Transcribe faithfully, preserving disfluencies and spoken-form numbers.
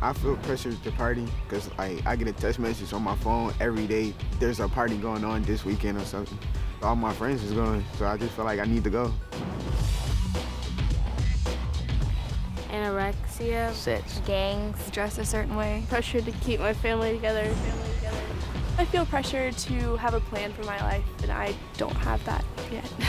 I feel pressured to party because like, I get a text message on my phone every day. There's a party going on this weekend or something. All my friends is going, so I just feel like I need to go. Anorexia, Sex, gangs, dress a certain way. Pressure to keep my family together. Family together. I feel pressure to have a plan for my life, and I don't have that yet.